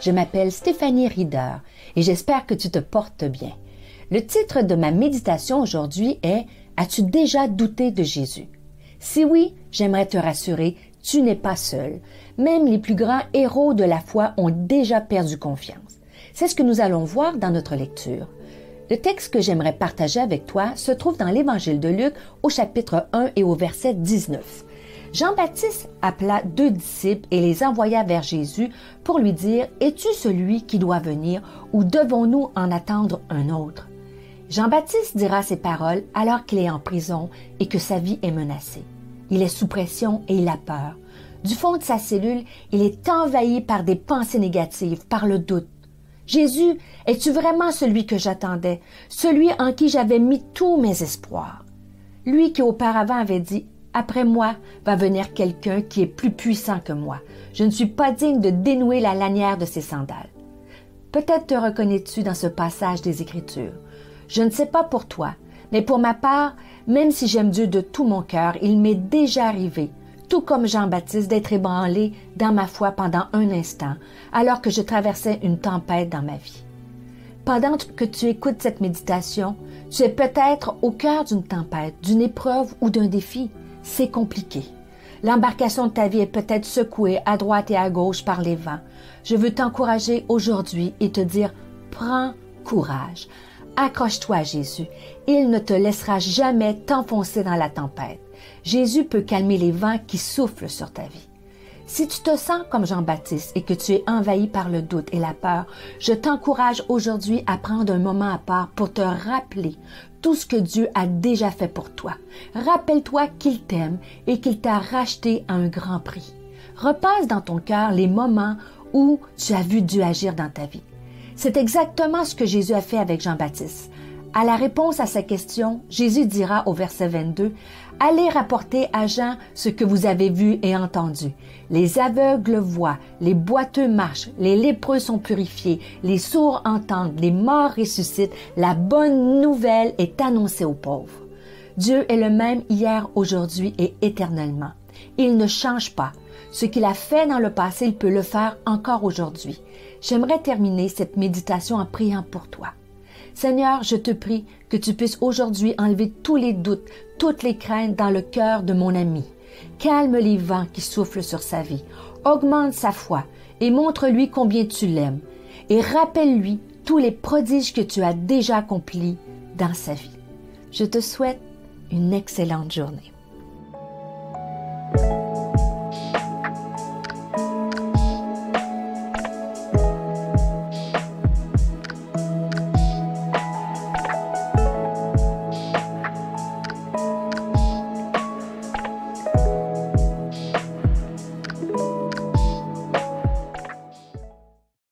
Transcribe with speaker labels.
Speaker 1: Je m'appelle Stéphanie Rieder et j'espère que tu te portes bien. Le titre de ma méditation aujourd'hui est « As-tu déjà douté de Jésus ?» Si oui, j'aimerais te rassurer, tu n'es pas seul. Même les plus grands héros de la foi ont déjà perdu confiance. C'est ce que nous allons voir dans notre lecture. Le texte que j'aimerais partager avec toi se trouve dans l'Évangile de Luc au chapitre 1 et au verset 19. Jean-Baptiste appela 2 disciples et les envoya vers Jésus pour lui dire « Es-tu celui qui doit venir ou devons-nous en attendre un autre ?» Jean-Baptiste dira ces paroles alors qu'il est en prison et que sa vie est menacée. Il est sous pression et il a peur. Du fond de sa cellule, il est envahi par des pensées négatives, par le doute. « Jésus, es-tu vraiment celui que j'attendais, celui en qui j'avais mis tous mes espoirs? » Lui qui auparavant avait dit « Après moi va venir quelqu'un qui est plus puissant que moi. Je ne suis pas digne de dénouer la lanière de ses sandales. » Peut-être te reconnais-tu dans ce passage des Écritures. Je ne sais pas pour toi, mais pour ma part, même si j'aime Dieu de tout mon cœur, il m'est déjà arrivé, tout comme Jean-Baptiste, d'être ébranlé dans ma foi pendant un instant, alors que je traversais une tempête dans ma vie. Pendant que tu écoutes cette méditation, tu es peut-être au cœur d'une tempête, d'une épreuve ou d'un défi. C'est compliqué. L'embarcation de ta vie est peut-être secouée à droite et à gauche par les vents. Je veux t'encourager aujourd'hui et te dire « Prends courage ». Accroche-toi à Jésus. Il ne te laissera jamais t'enfoncer dans la tempête. Jésus peut calmer les vents qui soufflent sur ta vie. Si tu te sens comme Jean-Baptiste et que tu es envahi par le doute et la peur, je t'encourage aujourd'hui à prendre un moment à part pour te rappeler tout ce que Dieu a déjà fait pour toi. Rappelle-toi qu'il t'aime et qu'il t'a racheté à un grand prix. Repasse dans ton cœur les moments où tu as vu Dieu agir dans ta vie. C'est exactement ce que Jésus a fait avec Jean-Baptiste. À la réponse à sa question, Jésus dira au verset 22, « Allez rapporter à Jean ce que vous avez vu et entendu. Les aveugles voient, les boiteux marchent, les lépreux sont purifiés, les sourds entendent, les morts ressuscitent, la bonne nouvelle est annoncée aux pauvres. » Dieu est le même hier, aujourd'hui et éternellement. Il ne change pas. Ce qu'il a fait dans le passé, il peut le faire encore aujourd'hui. J'aimerais terminer cette méditation en priant pour toi. Seigneur, je te prie que tu puisses aujourd'hui enlever tous les doutes, toutes les craintes dans le cœur de mon ami. Calme les vents qui soufflent sur sa vie. Augmente sa foi et montre-lui combien tu l'aimes. Et rappelle-lui tous les prodiges que tu as déjà accomplis dans sa vie. Je te souhaite une excellente journée.